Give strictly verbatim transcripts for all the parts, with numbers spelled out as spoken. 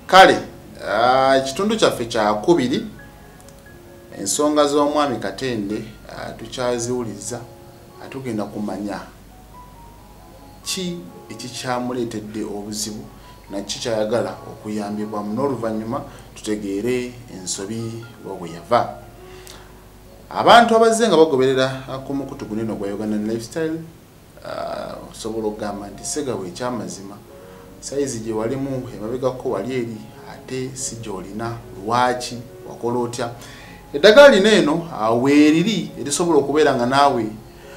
kale ekitundu kyaffe kya kubiri ensonga z'omwami Katende tukyaziwuliza atugenda kumanya ki ekikyamuleetedde obuzibu nakiki kyayagala okuyambibwamu n'oluvannyuma tutegeere ensobi bwe yava. Abantu abazze nga bagoberera ku mukutu gunene gwa Uganda Lifestyle osobola okugamba nti Ssegawe ekyamazima sayizi gye walimu emabegako wali eri ate si gy'olina lwaki wakola otya. Eddagala lino eno weeriri erisobola okubeera nga naawe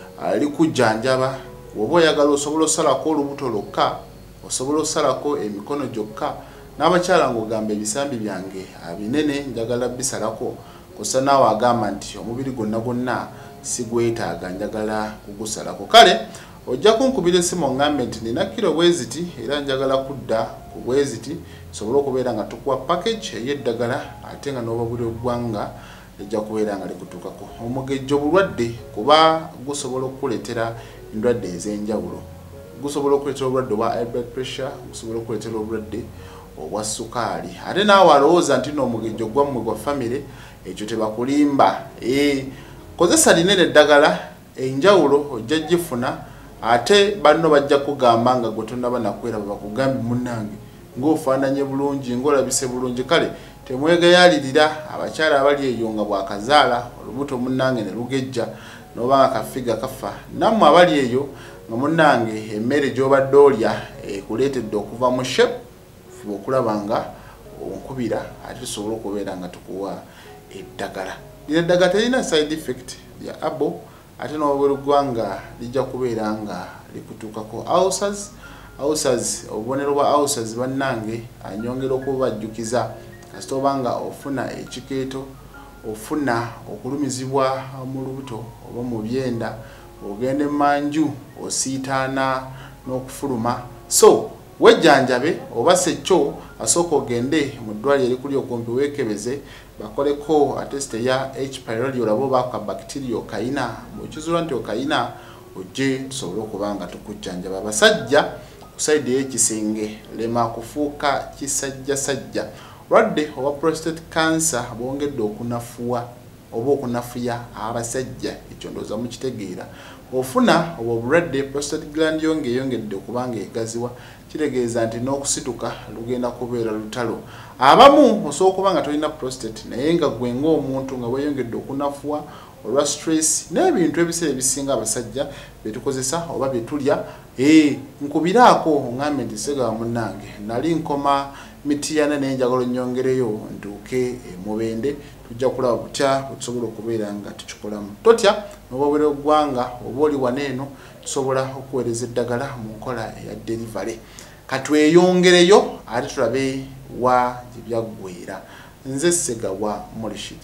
likujjanjaba oba oyagala osobola osalako olubuto lwokka osobola osalako emikono gyokka n'abakyala ng'ogamba ebisambi byange binene njagala bisalako kosa naawe agamba nti omubiri gwonna gwonna sigwetaaga njagala kugusalako. Kale ojja kunkubira essimu ongambe nti nina kiro bweziti era njagala kudda ku bweziti sobola okubeera nga tukuwa package ey'eddagala ate nga n'oba buli eggwanga ejja kubeera nga likutuukako. Omugejjo bulwadde kuba gusobola okukuleetera endwadde ez'enjawulo. Gusobola okuleetera obulwadde obwa high blood pressure, gusobola okuleetera obulwadde obwa sukaali. Ate naawe alowooza nti n'omugejjo gwammwe gwa famire ekyo tebakulimba. Eh, kozesa linene eddagala enjawulo ojja gifuna ate banno bajja kugamba nga gwe tonnaba nakweraba bakugambe munnange ng'ofaananye bulungi ng'olabise bulungi. Kale temwegayalirira abakyala abali eyo nga bwakazaala olubuto munnange ne lugejja n'oba nga kafiga kafa nammwe abali eyo nga munnange emmere gy'obadde olya ekuleetedde okuva mu shape fuba okulaba nga onkubira ate tusobola okubeera nga tukuwa eddagala. Lino eddagala terina side effect lya abo ate n'obwera eggwanga lijja kubeera nga likutuukako. Ulcers, ulcers obubonero bwa ulcers bannange anyongera okubajjukiza kasita oba nga ofuna ekikeeto ofuna okulumizibwa mu lubuto oba mu byenda ogende manju osiitaana n'okufuluma. So wejjanjabe oba sekyo asooka ogende mu ddwaliro erikuli okumpi weekebeze bakoleko atesite ya H. pylori olaba obaaka bacteria kayina bwekizulwa nti okayina ojje tusobole okuba nga tukujjanjaba. Abasajja ku sayidi y'ekisenge lema kufuuka kisajjasajja. Lwadde owa prostate cancer bwongedde okunafuwa oba okunafuya abasajja ekyo ndowooza mukitegeera. Ofuna obwo obulwadde prostate gland yonge eyongedde okubanga egaziwa kitegeeza nti n'okusituka lugenda kubeera lutalo. Abamu osobola okuba nga tolina prostate naye nga gwe ng'omuntu nga weeyongedde okunafuwa olwa stress n'ebintu ebiseera ebisinga abasajja bye tukozesa oba bye tulya. Eh, nkubiraako ongambe nti Ssegawa munnange nali nkoma mitiyana naye njagala nnyongereyo ntuuke Mubende tujja kulaba butya tusobola okubeera nga tukikolamu. Totya n'oba obwera eggwanga oba oli wano eno tusobola okuweereza eddagala mu nkola eya delivery. Katweyongereyo ate tulabe wa gye byaggweera. Nze Ssegawa Morishid.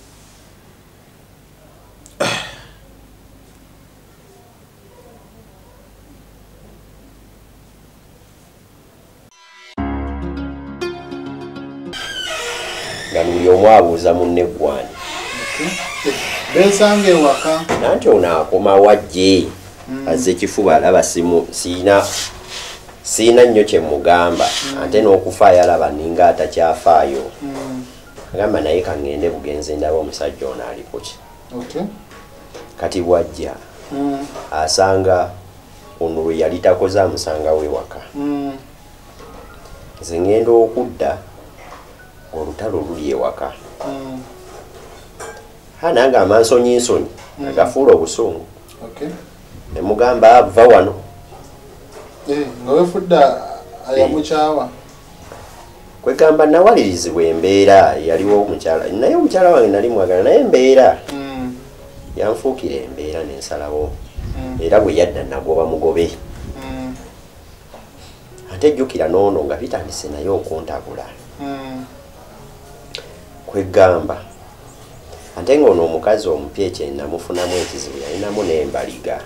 Buli omu abuuza munne gwani beesange ewaka nanti onaakoma wajje azze kifuba alaba simu siina siina nnyo kye mugamba ate n'okufaayo alaba ninga atakyafaayo agamba naye kaŋŋende bugenzi ndaba omusajja ono aliko ki kati bwajja asanga ono lwe yali takoze amusangawo ewaka nze ŋŋenda okudda olutalo luli ewaka hananga amansonyinsonyi agafuula obusungu ne mugamba ava wano nga wefudda ayamukyawa kwegamba nawalirizibwa embeera yaliwo omukyala naye omukyala wange nali mwagala naye embeera yanfuukira embeera nensalawo era bwe yadda nagoba mugobe ate jjukira noono nga bitandise naye okuntabula kwegamba ate ng'ono omukazi omupya ekye namufunamu ekizibu yalinamu n'embaliga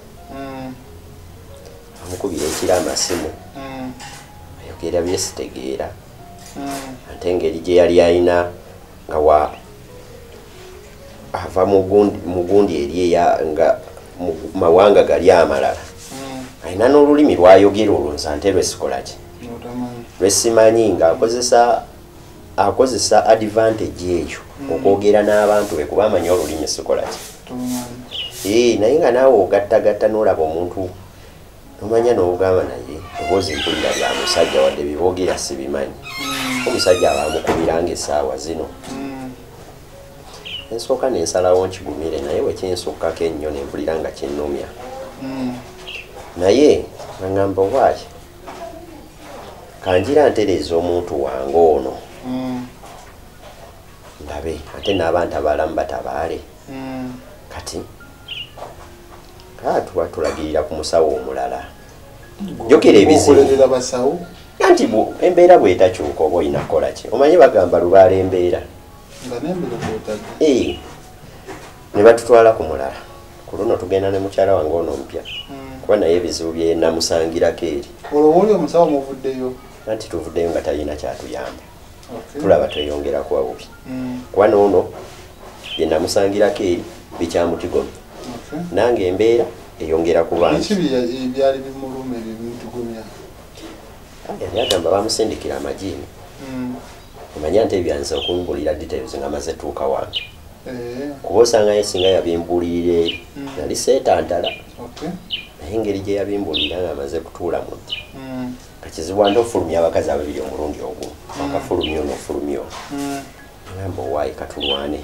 amukubira ekira amasimu ayogera byesitegeera ate engeri gye yali alina nga wa ava mu gundi eri nga mu mawanga gali amalala alina n'olulimi lwayogera olwo nsa nte lwesikola ki lwesimanyi ng'akozesa akozesa advantage eyo okwogera n'abantu be kuba amanyi olulimi sikola ki naye nga naawe ogattagatta n'olaba omuntu nomanya n'ogamba naye eboozi mpulira lya musajja wadde biboogera sibimanyi omusajja abamukubiranga essaawa zino ensooka nensalawo nkigumire naye wekinsukkako ennyo nempulira nga kinnumya naye nangamba waaki kanjira ntereeza omuntu wange ono ndabe ate n'abantu abalamu batabaale kati tuba tulagirira ku musawo omulala jjukira ebizibu anti embeera bwetakyuka oba olina kukola ki omanyi bagamba lubaala embeera ne batutwala ku mulala ku luno tugenda ne mukyala wange ono omupya kuba naye ebizibu bye namusangirako eri olowoli omusawo muvuddeyo anti tuvuddeyo nga talina kyatuyamba tulaba tweyongera kuba bubi kuba noono bye namusangirako eri bikyamutigomi nange embeera eyongera ku bantu byali bimuluma ebimutugumya yali agamba bamusindikira amajiini omanya nti ebyanza okumbulira details nga amaze tuuka wange kuba osangayo singa yabimbuulirira eri nali seetantala naye engeri gye yabimbulira nga amaze kutuula mu ddi kakizibu ante ofulumya abakazi ababiri omulundi ogumu akafulumya ono ofulumya ono ngamba owaayi katulwane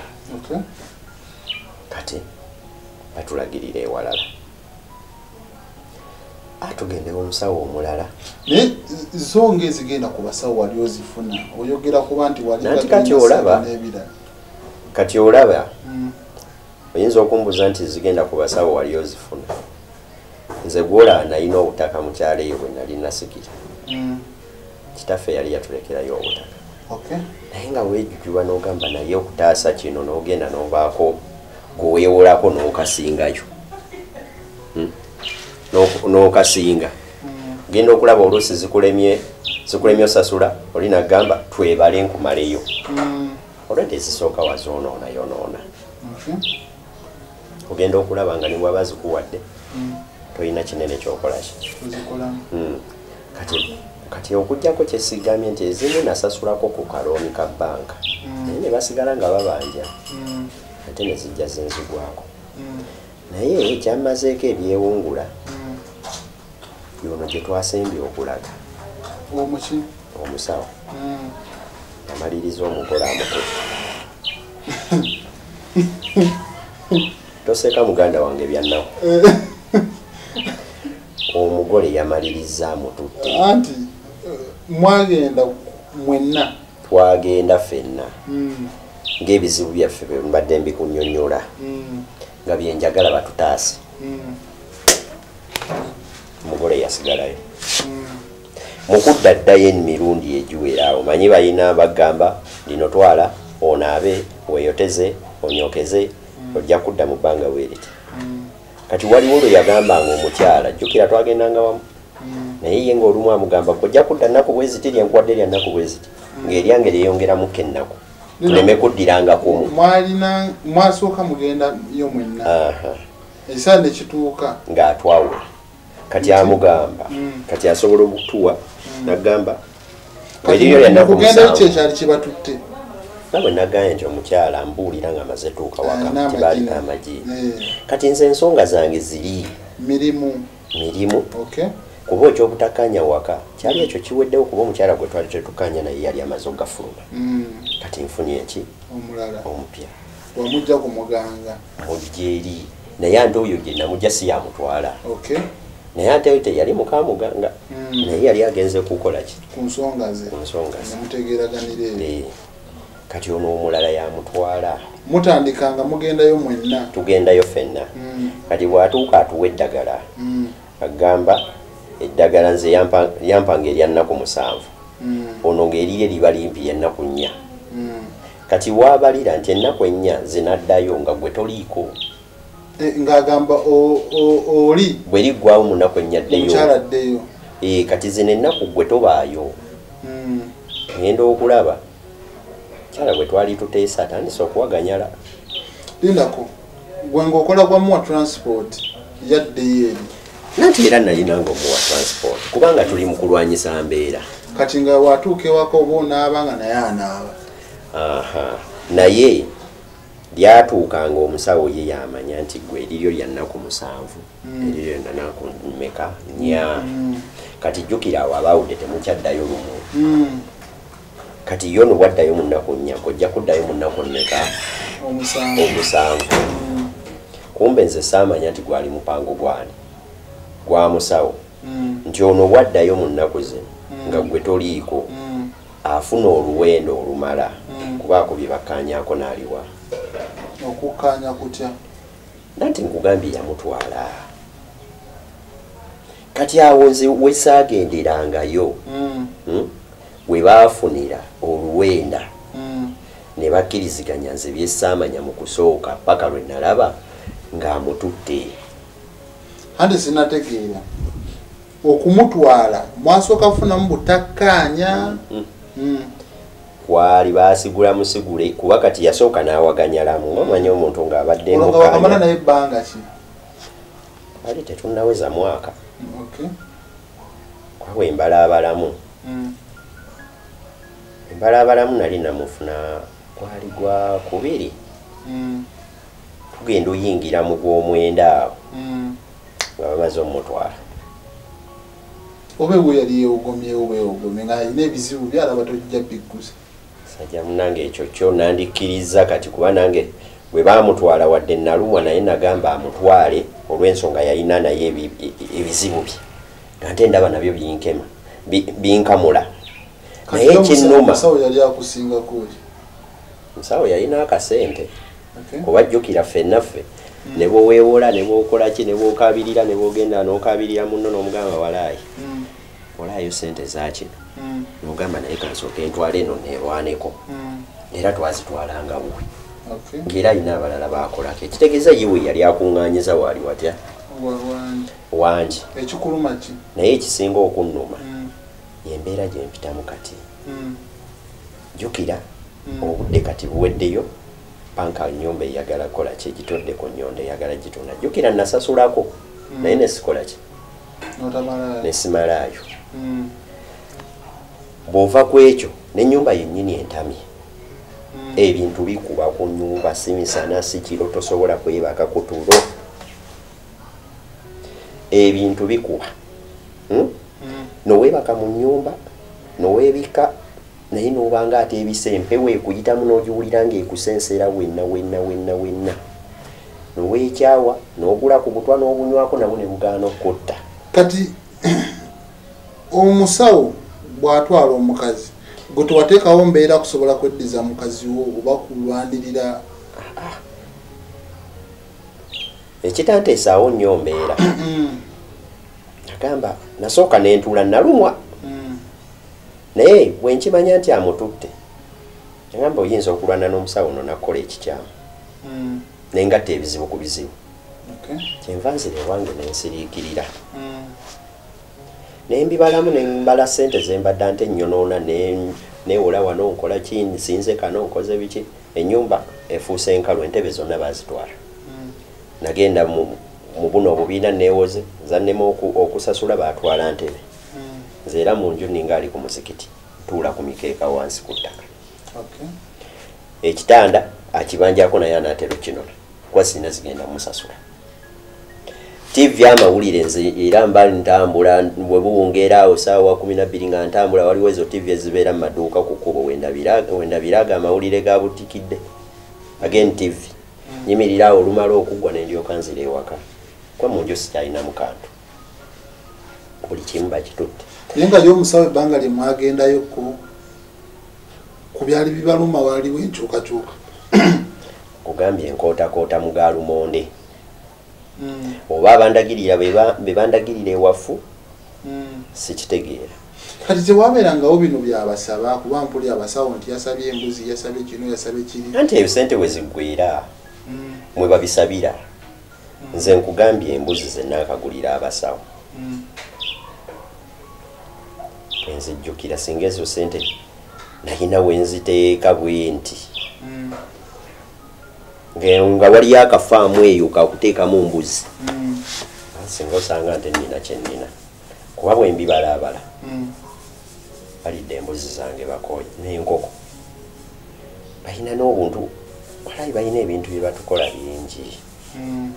kati batulagirira ewalala atugendewo omusawo omulala naye zonga ezigenda ku basawo wali ozifuna oyogera kuba nti nanti kati olaba kati olaba oyinza okumbuza nti zigenda ku basawo wali ozifuna nze gwolaba nalina obutaka mukyalo eyo bwe nali nasikira kitaffe yali yatulekerayo obutaka naye nga weejujubwa n'ogamba naye okutaasa kino n'ogenda n'obaako gweweewolako n'okasingayo n'okasinga genda okulaba oluusi zikulemye zikulemye osasula oli nagamba twebale nkumaleyo olwedde zisooka wazoonoona yonoona ogenda okulaba nga nibwaba zikuwadde toyina kinene kyokolaki kati kati okugjako kyesigamye nti ezimu nasasulako ku kalooni ka bbanka naye ne basigala nga babanja ate ne zijja zenzigwako naye ekyamazeeko ebyewungula yono gye twasembye okulaga omuki omusawo yamaliriza omugole amukutu toseka muganda wange byannaku omugole yamaliriza amututte anti mwagenda mwenna twagenda ffenna ng'ebizibu byaffe bye mbadde mbikunyonnyola nga byenjagala batutaase omugole yasigalayo mukudda ddayo emirundi egiwera omanyi balina bagamba lino twala onaabe weeyoteze onyokeze ojja kudda mu bbanga weeriti kati waliwo lwe yagambanga omukyala jjukira twagendanga wamu naye ye ng'olumu amugamba ojja kudda nnaku bweziti lyenkwadde lya nnaku bweziti ng'eryange lyeyongeramukko ennaku tuleme kuddiranga kumu mwalina mwasooka mugenda yo mwenna ekiseera ne kituuka ng'atwawula kati amugamba kati asobola okutuwa nagamba eriyo lyanakugendayo kyekyali kibatutte nabwe nagambye nti omukyala mbuulira nga amaze tuuka waka tibali amajiini kati nze ensonga zange ziri mirimu mirimu kuba ekyobutakanya waka kyali ekyo kiweddewo kuba omukyala gwe twali tetukanya naye yali amaze ogafuluma kati nfunye eki omulala omupya wamujja ku muganga mujja eri naye ante oyo gye namujja si yamutwala naye ate teyali mukamuganga naye yali agenze kukola ki ku nsonga ze ku nsonga ze mutegeeraganire kati ono omulala yamutwala mutandikanga mugendayo mwenna tugendayo ffenna kati bw'atuuka atuwa eddagala agamba eddagala nze yampanga erya nnaku musanvu ono ng'erirye liba limpi ennaku nnya kati waabalira nti ennaku ennya zinaddayo nga gwe toliiko ng'agamba oli bwe liggwawo mu nnaku ennya ddeyo kati zino ennaku gwe tobaayo ngenda okulaba kyala bwe twali tuteesa atandise okuwaganyala lindako gwe ng'okola gwamuwa transport yaddeyo eri nanti era nalina ng'omuwa transport kubanga tuli mu kulwanyisa mbeera kati nga watuuka ewaka oba onaaba nga naye anaaba. Aha. Naye lyatuukanga omusawo ye yamanya nti gwe eriryo lya nnaku musanvu eriryo lya nnaku mmeka nnya kati jjukira awo abaawudde temukyaddayo lumu kati yo nobwaddayo mu nnaku nnya ojja kuddayo mu nnaku mmeka omusanvu kumbe nze saamanya nti gwali mupango gwani gwa musawo nti ono bwaddayo mu nnaku ze nga gwe toliiko afuna oluwendo olumala kubaako bye bakkaanyaako n'aliwa. Okukkaanya kutya? Nanti nkugambye yamutwala kati awo nze we saagenderangayo we baafunira oluwenda ne bakkiriziganya nze bye saamanya mu kusooka paka lwe nalaba ng'amututte. Ate sinategeera okumutwala mwasooka kufunamu butakkaanya. Kwali baasigula musigule kuba kati yasooka n'awaganyalamu omanya omuntu ng'abadde mukamana naye ebbanga ki? Ali tetunnaweza mwaka. Okay. Kwawe embalaabalamu embalaabalamu nali namufuna kwali gwa kubiri tugenda oyingira mu gw'omwenda awo nga bamaze omutwala. Obe bwe yali yeewogomyewo bwewogomye ng'alina ebizibu byalaba tojja biggusa. Sajja munange ekyo kyo nandikkiriza kati kuba nange bwe baamutwala wadde nalumwa naye nagamba amutwale olw'ensonga yalina naye ebizibu bye nga nte ndaba nabyo binkema binkamula naye ekinnuma musawo yali akusingako ki? Musawo yalina akasente kuba jjukira ffennaffe ne bweweewola ne bwokola ki ne bwokabirira ne bwogenda n'okabirira munno n'omugamba walaayi olaayo sente zakino n'ogamba naye kansooka entwala eno neerwaneko era twazitwalanga wuwe ng'era alina abalala baakolako ekitegeeza ye we yali akuŋŋaanyiza waali watya wangi ekikuluma ki naye ekisinga okunnuma yembeera gye mpitamu kati jjukira obudde kati buweddeyo panka nnyumba eyagala kola ki egitodde ku nnyondo eyagala gitunda jjukira nasasulako naye nesikola ki nesimalaayo bw'ova ku ekyo n'ennyumba yennyini entamye ebintu bikuba ku nnyumba si misana si kiro tosobola kwebaka ku tulo ebintu bikuba noweebaka mu nnyumba noweebika naye n'obanga ate ebisempe weekuyitamu n'ogiwulira ng'ekusenseera wenna wenna wenna wenna noweekyawa n'ogula ku butwa n'obunywako nabwo ne bugaana okutta. Kati omusawo bw'atwala omukazi gwe tewateekawo mbeera kusobola kweddiza mukazi wo oba kulwanirira? Ekitanteesaawo nnyo mbeera agamba nasooka n'entuula nalumwa naye bwe nkimanya nti amututte agamba oyinza okulwana n'omusawo no nakola ekikyamu naye ngatta ebizibu ku bizibu kyenva nzira ewange nensiriikirira nembibalamu nembala sente zembadde ante ennyonoona newola wano nkola ki nsinze kano nkoze biki ennyumba efuuse enkalu entebe zonna baazitwala nagenda mu buno obubiina neewoze zannemu okusasula baatwala ntebe nze era mu nju ninga ali ku muzikiti tuula ku mikeeka wansi ku ttaka ekitanda akibanjako naye anaatera okkinona kuba sina zigenda musasula tivi amawulire nze era mba ntambula bwe buwungeera awo saawa kumi na bbiri nga ntambula waliwo ezo tivi ezibeera mu maduuka ku kkubo wendabiraga amawulire ga butikidde again tivi nyimirira awo olumala okuggwa nendyoka nzira ewaka kuba mu nju sikyalinamu kantu buli kimu bakitutte naye nga y'omusawo ebbanga lye mwagendayoko ku byali bibaluma waaliwo enkyukakyuka kugambye enkootakoota mu gaalumonde oba abandagirira be bandagirira ewafu sikitegeera kati tewabeerangawo bino byabasaba kuba mpuli abasawo nti yasabye embuzi yasabye kino yasabye kiri anti eyo sente we ziggwera mwe babisabira nze nkugambye embuzi zennaakagulira abasawo enzijjukira singa ezo sente nalina wenziteeka bwe nti nga waliyo akafaamu eyo kakuteekamu mbuzi singa osanga nti nina kye nnina kuba bwe mbibalaabala mm. balidde embuzi zange bakoye n'enkoko balina n'obuntu walayi balina ebintu bye batukola bingi mm.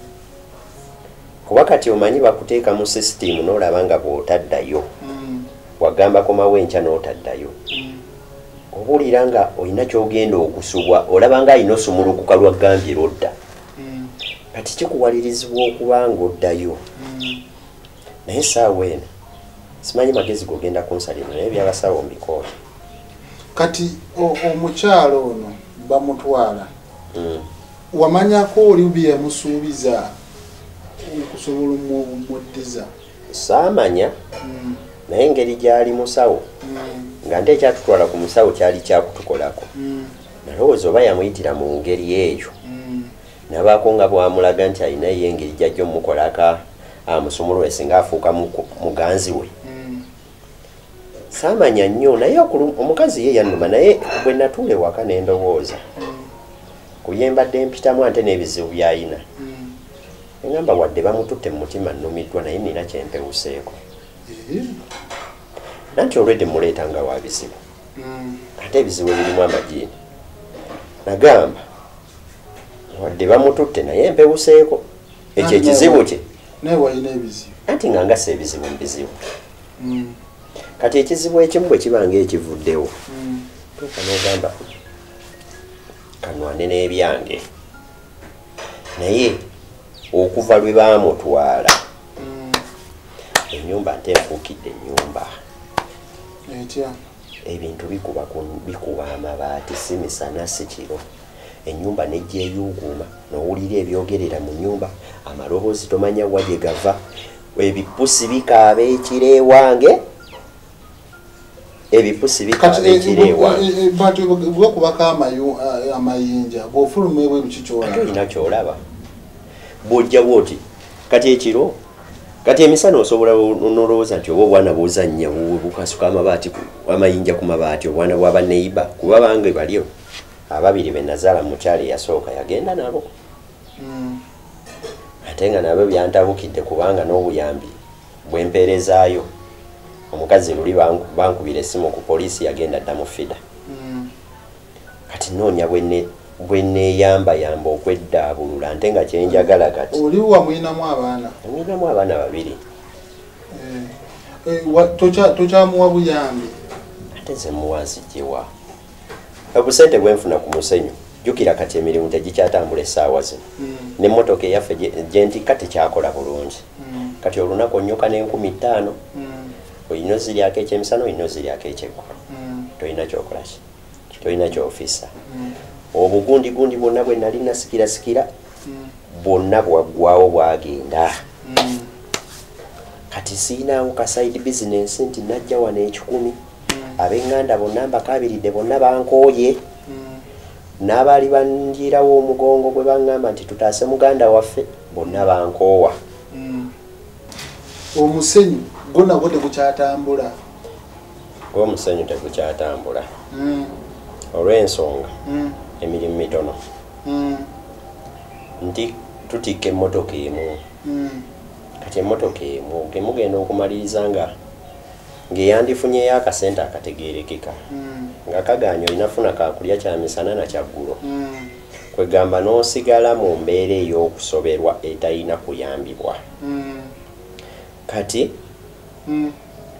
kuba kati omanyi bakuteeka mu sisitimu n'olaba nga bw'otaddayo mm. wagamba komawo enkya n'otaddayo mm. obuulira nga olina kyogenda okusubwa olaba nga alina osumulukuka lwaggambye lwodda mm. kati kikuwalirizibwa okuba nga oddayo mm. naye essaawa eno simanyi magezi gogenda kunsalira naye byabasawo mbikoola kati omukyalo ono bamutwala mm. wamanyako oli bye yamusuubiza okusobola omuddiza saamanya mm. naye engeri gyali musawo mm. nga nte ekyatutwala ku musawo kyali kyakutukolako mm. nalowooza oba yamuyitira mu ngeri eyo mm. nabaako nga bwamulaga nti alinayo engeri gyajja omukolaka amusumulule singa afuuka muganzi we mm. saamanya nnyo naye omukazi ye yannuma naye bwe natuula ewaka n'endowooza mm. kuyembadde mpitamu ante n'ebizibu by'ayina mm. engamba wadde bamututte mu mutima nnumiddwa naye nina kyempewuseeko eh. nanti olwedde muleeta nga wa bizibu mm. ate ebizibu ebirimu amajiini nagamba wadde bamututte naye mpewuseeko ekyo ekizibu kye naye walina ebizibu anti nga ngassa ebizibu mu bizibu mm. kati ekizibu ekimu bwe kibanga ekivuddewo mm. tuuka n'ogamba kanwane n'ebyange naye okuva lwe baamutwala mm. ennyumba nte enfuukidde ennyumba etya ebintu bikuba bikuba amabaati si misana si kiro ennyumba nejjeeyuuguuma n'owulira ebyogerera mu nnyumba amaloboozi tomanya wa gye gava ebipusi bikaaba ekiro ewange ebipusi bikaaba ekiro ewange bwekubako amayinja bw'ofuluma ebwe bukikyolaba olina kyolaba bw'ojjawo oti kati ekiro kati emisana osobola nolowooza nti oba obwana bw'ozannya bukasuka amabaati amayinja ku mabaati obwana bw'abaneiba kuba bange balyo ababiri be nazaala mukyala eyasooka yagenda nabo mm. ate nga nabo byantabukidde kubanga n'obuyambi bwempeerezaayo omukazi luli bankubira essimu ku poliisi yagenda dda mu fida mm. kati noonya bwenneeyambayamba okweddaabulula nte nga kyenjagala kati oli wamuyinamu abaana mwinamu abaana babiri eh, eh, tokyamuwa buyambi ate nze muwazijjewa obusente bwenfuna ku musenyu jjukira kati emirimu tegikyatambula essaawa zino mm. n'emmotoka eyaffe gyentikka tekyakola bulungi mm. kati olunaku onnyoka n'enkumi ttaano mm. olina oziryako ekyemisana olina oziryako ekyeggulu mm. tolina kyokolaki tolina kyofisa mm. obugundiggundi bwonna bwe nali nasikirasikira mm. bwonna bwaggwawo bwagenda mm. kati siinaawo ka side business nti najja wano ekikumi mm. ab'eŋŋanda bonna mbakabiridde bonna bankooye mm. n'abaali banjirawo omugongo gwe baŋŋamba nti tutaase muganda waffe bonna bankoowa mm. omusenyu gwo nagwo tegukyatambula gw'omusenyu tegukyatambula mm. olw'ensonga mm. emirimu mitono mm. nti tutikka emmotoka emu mm. kati emmotoka emu gemugenda okumaliriza nga ng'eyandifunyeyo akasente akategeerekeka mm. nga kaganya olinafuna kakulya kya misana na kyaggulo mm. kwegamba n'osigala mu mbeera ey'okusoberwa etalina kuyambibwa mm. kati mm.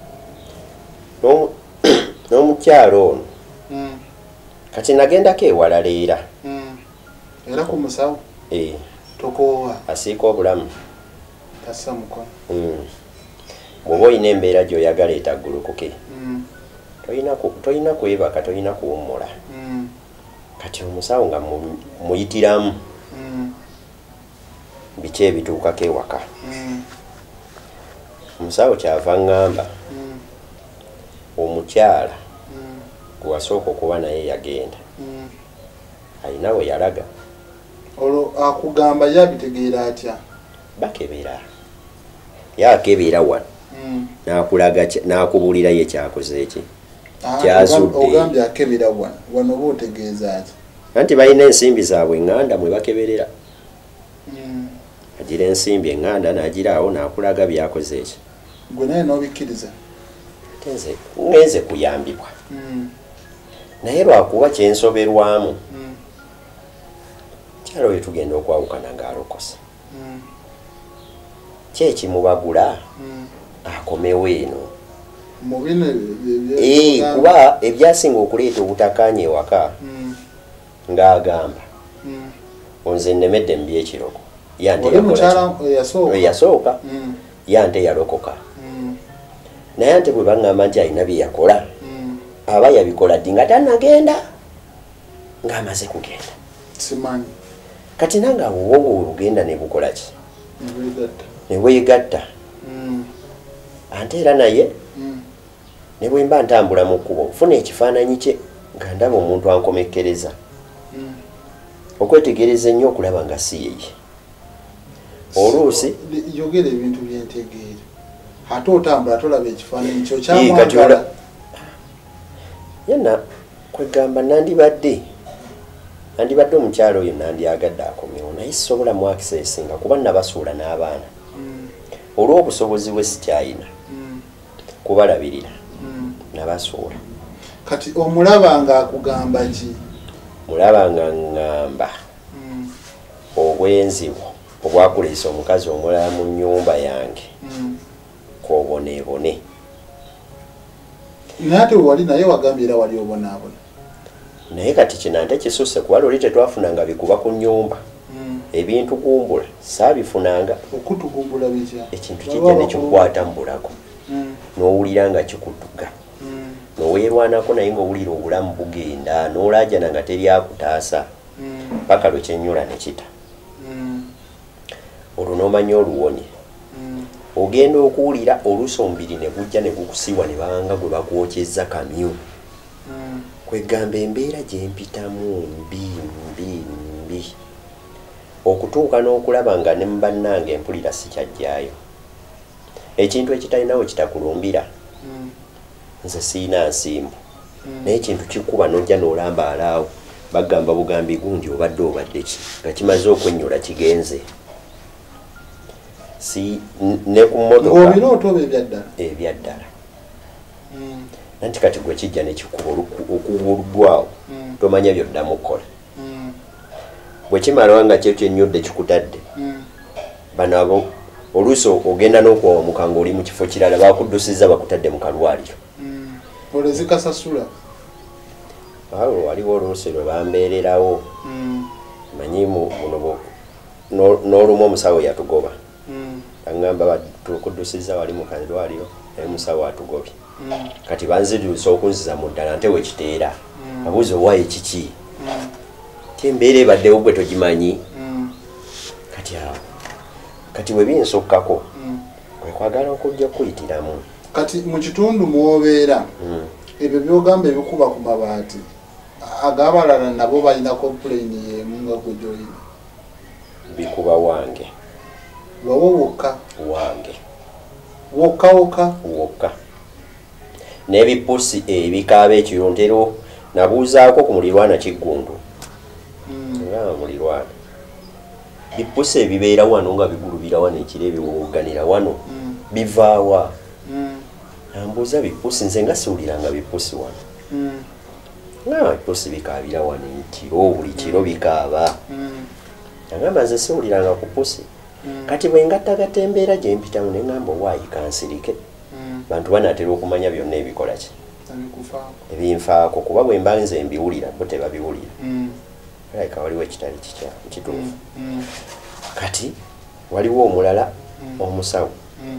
n'omukyalo ono mm. kati nagendako ewala leera mm. era ku musawo e tokoowa asiika obulamu tassa mukono mm. bw'oba olina embeera gy'oyagala etaggulukuke mm. tolina kwebaka tolina kuwummula mm. kati omusawo nga muyitiramu mm. biki ebituukako ewaka mm. omusawo kyava ŋŋamba mm. omukyala mm. gwe wasooka okuba naye yagenda mm. alina we yalaga olwo akugamba ye abitegeera atya bakebera yakebera wano mm. nakulaga nakubuulira ye kyakoze eki Ah, kyazudde ogambye akebera wano wano oba otegeeza ati anti balina ensimbi zaabwe ŋŋanda mwe bakeberera mm. agira ensimbi eŋŋanda n'agiraawo n'akulaga byakoze eki gwe naye n'obikkiriza tenze ngenze kuyambibwa naye lwakuba kyensoberwamu kyalo we tugenda okwawukana ng'alokose kyekimubagula akomewo eno kuba ebyasinga okuleeta obutakkaanya ewaka ng'agamba onze nnemedde mu byekiroko yasooka yante yalokoka naye ante bwe baŋŋamba nti alina bye yakola aba yabikola ddi nga tannagenda ng'amaze kugenda kati nange awo obwongo bwe bugenda ne bukola ki ne bwegatta ante era naye ne bwe mba ntambula mu kkubo nfuna ekifaananyi kye nga ndaba omuntu ankomekkereza okwetegereza ennyo okulaba nga si yeye oluusi yogera ebintu byentegeera ate otambula tolaba ekifaananyi kyo kyamwagala yenna kwegamba nandibadde nandibadde omukyalo oyo nandyagadde akomyewo naye sisobola mu access nga kuba nabasuula n'abaana olw'obusobozi bwe sikyayina kubalabirira nabasuula kati omulaba nga akugamba ki mulaba nga ŋŋamba obwenzibu obwakuleesa omukazi omulala mu nnyumba yange koboneebone naye ate wali naye wagambye era wali obonaabona naye kati kino nte kisusse kuba luli tetwafunanga bikuba ku nnyumba ebintu gumbula saabifunanga okutugumbula bitya ekintu kijja nekikukwata mu bulago n'owulira nga kikutuga noweerwanako naye ng'owulira obulamu bugenda n'olaajana nga teryakutaasa paka lwe kyennyula ne kita olwo n'omanya oluwonye ogenda okuwulira oluusi omubiri ne gujja ne gukusiwa ne banga gwe bakwokyezza kamyu kwegamba embeera gye mpitamu mbi mbi mbi okutuuka n'okulaba nga ne mu bannange empulira sikyajjaayo ekintu ekitalinawo kitakulumbira nze siina nsimbu naye ekintu kikuba n'ojja n'olambaala awo bagamba bugambi gundi obadde obadde ki nga kimaze okwennyula kigenze si ne ku mmotoka ng'obirooto oba ebyaddala ebyaddala nanti kati gwe kijja ne kikuba okuguddwawo tomanya byoddamu kukola bwe kimalawo nga kyo kyennyudde kikutadde bano abo oluusi ogenda n'okwawamuka ng'oli mu kifo kirala bakuddusiza bakutadde mu kalwaliro olezikasasula awo waliwo oluusi lwe bambeererawo manyi muno n'olumu omusawo yatugoba aŋŋamba tukuddusiza wali mu kalwaliro naye musawo atugobye kati banzirusa okunziza mu ddala nte wekiteera abuuza owaayo kiki ti embeera ebaddewo gwe togimanyi kati awo kati bwe binsukkako kwekwagala okujja okuyitiramu kati mu kitundu mwobeera ebyo byogamba ebikuba ku mabaati agabalala nabo balina complain yemu nga gwe gyolina bikuba wange wawo wokka wange wokka wokka wokka n'ebipusi ebikaaba ekirontero nabuuzaako ku mulirwana kiggundu nga mulirwana bipusi ebibeera wano nga bigulubira wano ekiro ebiwuganira wano bivaawa nambuuza bipusi nze nga siwuliranga bipusi wano nga bipusi bikaabira wano ekiro buli kiro bikaaba agamba nze siwuliranga ku pusi kati bwe ngattagatta embeera gye mpitamu ne ŋŋamba owaayi kansirike bantu banaatera okumanya byonna ebikola ki ebinfaako kuba bwe mba nze mbiwulira bo tebabiwulira alabika waliwo ekitali kituufu kati waliwo omulala omusawo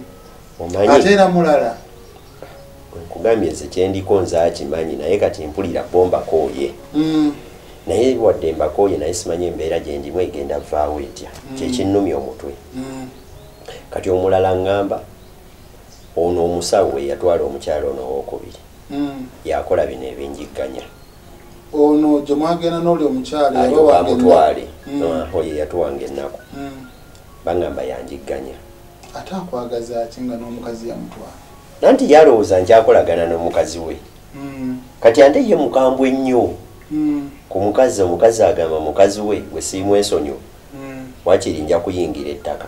ate era mulala nkugambye nze kyendiko nze akimanyi naye kati mpulira bombakooye naye wadde mbakooye naye simanyi embeera gye ndimu egenda vaawo etya kyekinnumya omutwe kati omulala ŋŋamba ono omusawo eyatwala omukyalo ono owokubiri yakola bino ebinjigganya ono gye mwagenda n'oli omukyalo bamutwale oyo yatuwanga ennaku baŋŋamba yanjigganya ate akwagaza ki nga n'omukazi yamutwala nanti yalowooza nkyakolagana n'omukazi we kati ante ye mukambwe ennyo ku mukazi omukazi agamba mukazi we gwe siimu ensonyo wakiri nja kuyingira ettaka.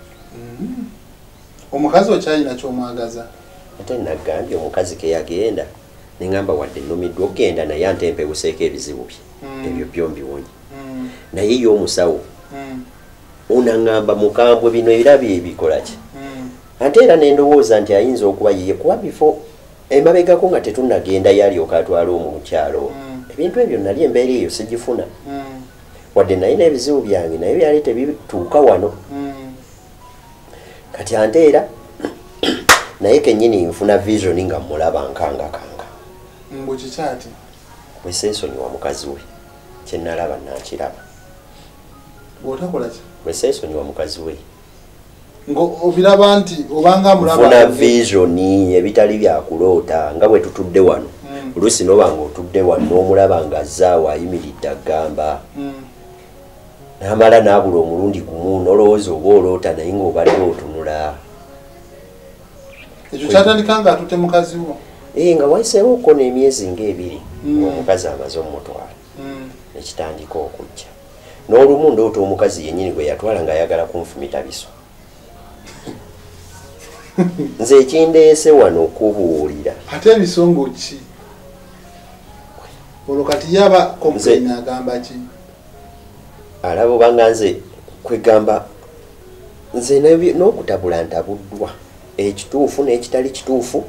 Omukazi okyalina ky'omwagaza? Ate nagambye omukazi ke yagenda ne ngamba wadde nnumiddwa okgenda naye ante mpewuseeko ebizibu bye ebyo byo mbiwonye naye ye omusawo unaŋŋamba mukambwe bino era bye bikola ki ate era ne ndowooza nti ayinza okuba yiye kuba bifo emabegako nga tetunnagenda yalyoka atwala omukyalo ebintu ebyo nali embeera eyo sigifuna wadde naye n'ebizibu byange naye byali tebituuka wano kati ante era naye kennyini nfuna vision nga mulaba nkangakanga mbu kikyati bweseesonyiwa mukazi we kyenalaba nakiraba bw'otakola ki bweseesonyiwa mukazi we ngo obiraba nti obanga mulaba nfuna vision ebitali byakuloota nga bwe tutudde wano oluusi noba nga otudde wano n'omulaba nga zaawo ayimiridde agamba n'amala n'abula omulundi gumu nolowooza oba oloota naye ng'obadde otunula ekyo kyatandika nga atutte mukazi wo ee nga wayiseewo okona emyezi ng'ebiri ng'omukazi amaze omutwala nekitandika okujja n'olumu ndoota omukazi yennyini gwe yatwala ng'ayagala kunfumita biso nze ekindeese wano okubuulira ate ebisongo ki olwo kati yaba kompleni agamba ki alaba obanga nze kwegamba nze n'okutabula ntabuddwa ekituufu n'ekitali kituufu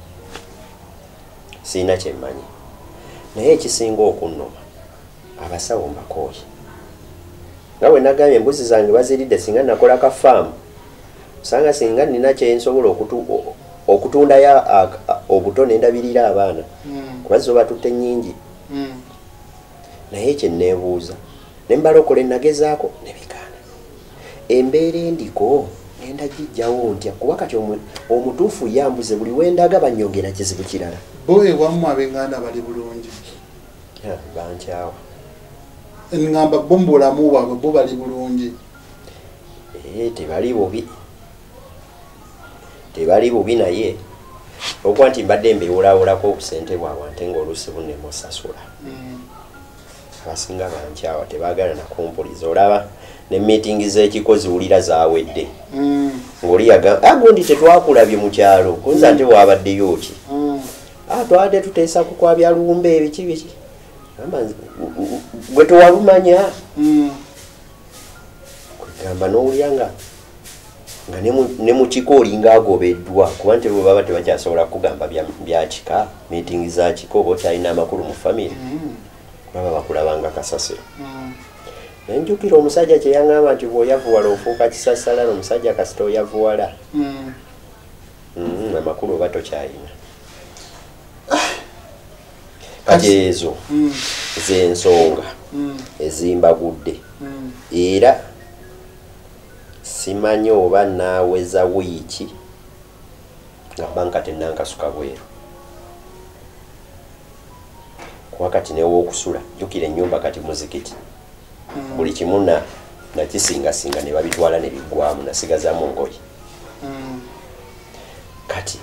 siina kyemmanyi naye ekisinga okunnoma abasawo mbakooye nga bwe nagambye embuzi zange baziridde singa nakola ka faamu osanga singa nina kyensobola okutundayo obuto nendabirira abaana kuba zo batutte nnyingi naye kyenneebuuza ne mbalokola ennagezaako ne bikaana embeera endiko nenda gijjawo ntya kuba kati omutuufu yambuze buli wendaga bannyongera kizibu kirala bo ewammwe ab'enganda bali bulungi bankyawa ngamba bo mu bulamu bwabwe bo bali bulungi tebali bubi tebali bubi naye okuba nti mbadde mbiwulawulako obusente bwabwe ate ng'oluusi bunnemusasula abasinga bankyawa tebaagala nakumpuliza olaba ne miitingi z'ekikozi wulira zaawedde ng'oli yagamba agundi tetwakulabye mu kyalo kunza ate waabaddeyo ki twabadde tuteesa kukwabya lumbe ebiki biki gwe tewalumanya kwegamba n'owulira nga nga ne mu kika olinga agobeddwa kuba nti bwe baba tebakyasobola kugamba bya kika miitingi za kika oba okyalina amakulu mu famire baba bakulabanga kasasiro nenjukira omusajja kyeyaŋŋamba nti bw'oyavuwala ofuuka kisasala n'omusajja kasita oyavuwala amakulu oba tokyalina kati ezo z'ensonga ezimbagudde era simanyi oba naaweza wiiki nga banka tennankasuka bweru kuba kati newokusula jjukira ennyumba kati muzikiti buli kimu na nakisingasinga ne babitwala ne biggwamu nasigazaamu ngoye kati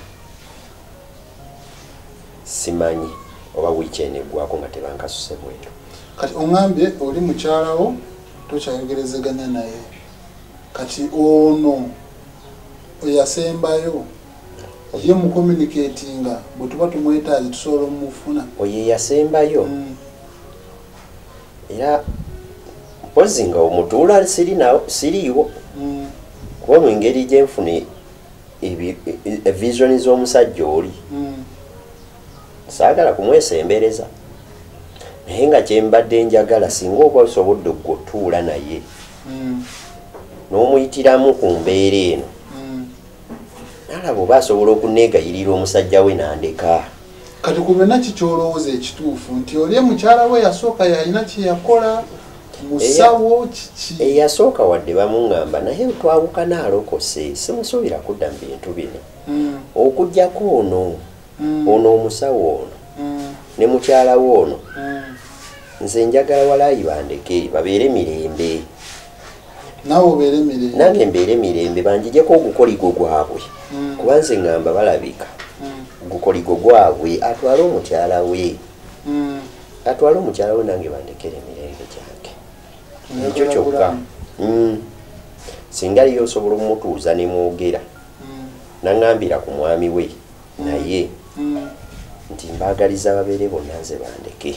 simanyi oba wiiki eno eggwako nga tebankasuse bweru kati oŋambye oli mukyalawo tokyayogerezeganya naye kati ono eyasembayo ye mu communicatinga bwe tuba tumwetaaze tusobola omufuna oyo yasembayo era mpozi nga omutuula siriiwo kuba mu ngeri gyenfune evisioni z'omusajja oli saagala kumwesembereza naye nga kyembadde njagala singa oba osobodde ogwotuula naye n'omuyitiramu ku mbeera eno nalaba oba asobola okuneegayirira omusajja we nandeka kati ku byonna kikyolowooza ekituufu nti oli mukyala we yasooka yalina kyeyakola musawo kiki eyasooka wadde bamuŋŋamba naye twawukana alokose simusuubira kudda mu bintu bino okugjako ono ono omusawo ono ne mukyala we ono nze njagala walaayi bandeke babeere mirembe nawe obeere mirembe nange mbeere mirembe banjijeko ogukoligo gwabwe kuba nze ŋŋamba balabika gukoligo gwabwe atwale omukyala we atwale omukyala we nange bandekere emirembe gyange ekyo kyokka singa liyo osobola omutuuza ne mwogera naŋŋambira ku mwami we naye nti mbaagaliza babeere bonna nze bandeke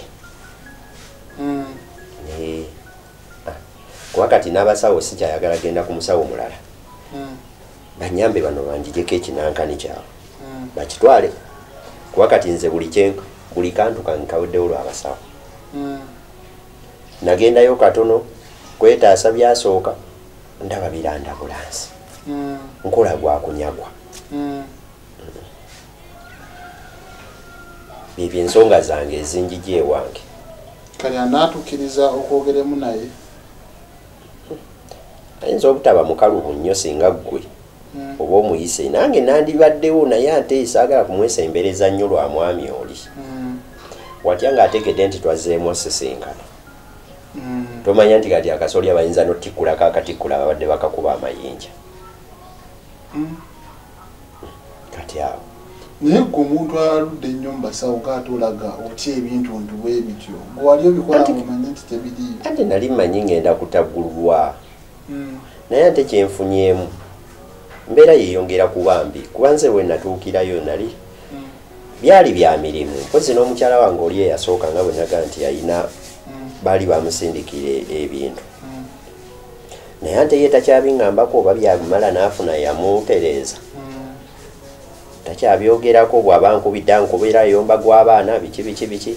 ne kuba kati n'abasawo sikyayagala genda ku musawo mulala banyambe bano banjijeko ekinankani kyabwe bakitwale kuba kati nze buli kyenka buli kantu kankaweddewo lwabasawo nagendayo katono kwetaasa byasooka ndaba biranda bulansi nkola gwa kunyagwa byebyo ensonga zange ezinjija ewange kale anaatukkiriza okwogeremu naye ayinza obutaba mukalubu nnyo singa ggwe oba omuyise nange nandibaddewo naye ate saagala kumwesembereza nnyo lwa mwami oli watya ng'ateekedde nti twazzeemu osisinkana tomanya nti kati akasolya bayinza notikkulako akatikkula babadde bakakuba amayinja kati awo naye gwe omuntu aludde ennyo mu basawo ng'ate olaga otya ebintu ntuwe bityo gwe wali obikola ng'omanye nti tebiriiyo ate nali mmanyi ngenda kutaggulwa naye ate kyenfunyemu mbeera yeeyongera kuba mbi kuba nze we natuukirayo nali byali bya mirimu mpozi n'omukyala wange oli eyasooka nga bwe naga nti ayina baali bamusindikira ebintu naye ate ye takyabiŋŋambako oba byamala n'afuna yamutereeza takyabyogerako bw'aba nkubidde ankubira ayomba gw'abaana biki biki biki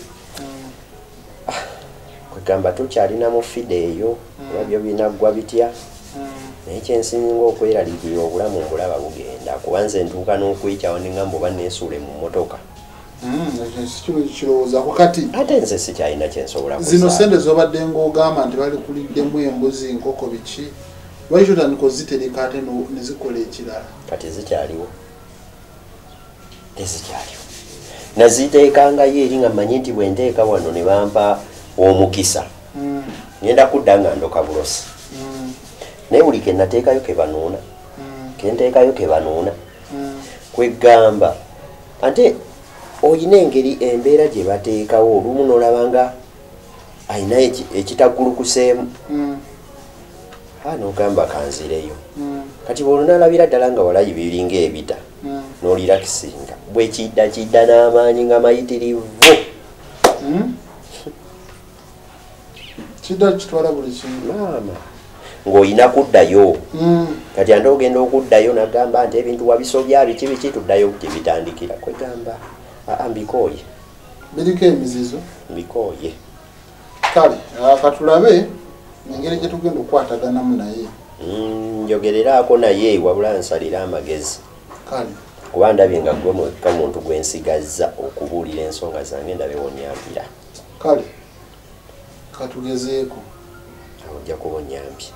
kwegamba tukyalinamu fide eyo oba byo binaggwa bitya naye kyensinga okweraliikirira obulamu mbulaba bugenda kuba nze ntuuka n'okwikyawo neŋŋamba oba neesuule mu mmotoka kirowoozaako kati ate nze sikyalina kyensobola zino sente z'obadde ng'ogamba nti bali kuliddemu embuzi nkoko biki lwaki otandika ozitereka ate ne zikola ekirala kati zikyaliwo tezikyaliwo naziteekangayo eri nga mmanyi nti bwe nteeka wano ne bampa omukisa ngenda kudda nga ndoka bulosi naye buli ke nateekayo ke banuuna ke nteekayo ke banuuna kwegamba ate olina engeri embeera gye bateekawo olumu n'olabanga alina ekitaggulukuseemu n'ogamba kanzireyo kati bw'olunaalabira ddala nga walayi biringa ebita n'olira kisinga bwe kidda kidda n'amaanyi nga mayitirivu kidda kitwala buli kimu maama ng'olina kuddayo kati ande ogenda okuddayo nagamba nti ebintu wabisobya biki biki tuddayo gye bitandikira kwegamba aa mbikooye biriko emizizo mbikooye kale katulabe engeri gye tugenda okukwataganamu naye njogereraako naye wabula nsalira amagezi kale kuba ndabye nga gwe mwekka muntu gwe nsigazza okubuulira ensonga zange ndabe wonyambira kale katugezeeko ojja kuba onyambye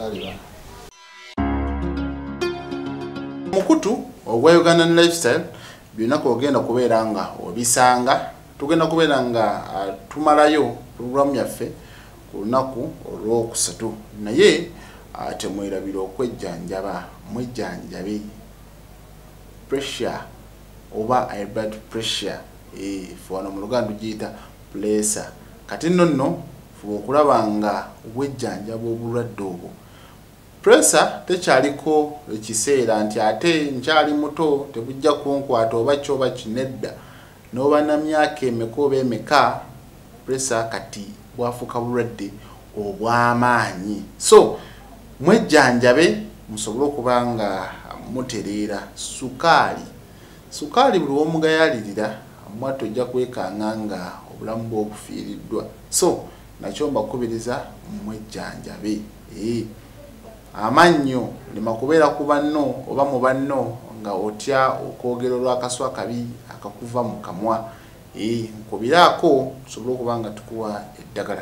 mukutu ogwa Ugandan Lifestyle byonako ogenda kubeera nga obisanga tugenda kubeera nga tumalayo programu yaffe ku lunaku olw'okusatu naye temwerabira okwejjanjaba mwejjanjabe pressure oba high blood pressure wano mu Luganda tugiyita pressure kati nno nno fuba okulaba nga wejjanjaba obulwadde obwo pressure tekyaliko ekiseera nti ate nkyali muto tebujja kunkwata oba kyoba kinedda n'oba na myaka emeka oba emeka pressure kati bwafuuka bulwadde obw'amaanyi so mwejjanjabe musobole okuba nga mutereera sukaali sukaali buli w'omugayalirira mwattu ojja kwekanga nga obulamu bwe obufiiriddwa so nakyo mbakubiriza mwejjanjabe amannyo lema kubeera ku banno oba mu banno nga otya okwogera olw'akaswa kabi akakuva mu kamwa nkubiraako tusobole okuba nga tukuwa eddagala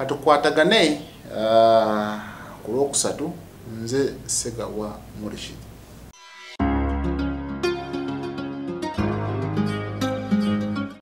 katukwatagane ku lwokusatu nze Segawa Murishid.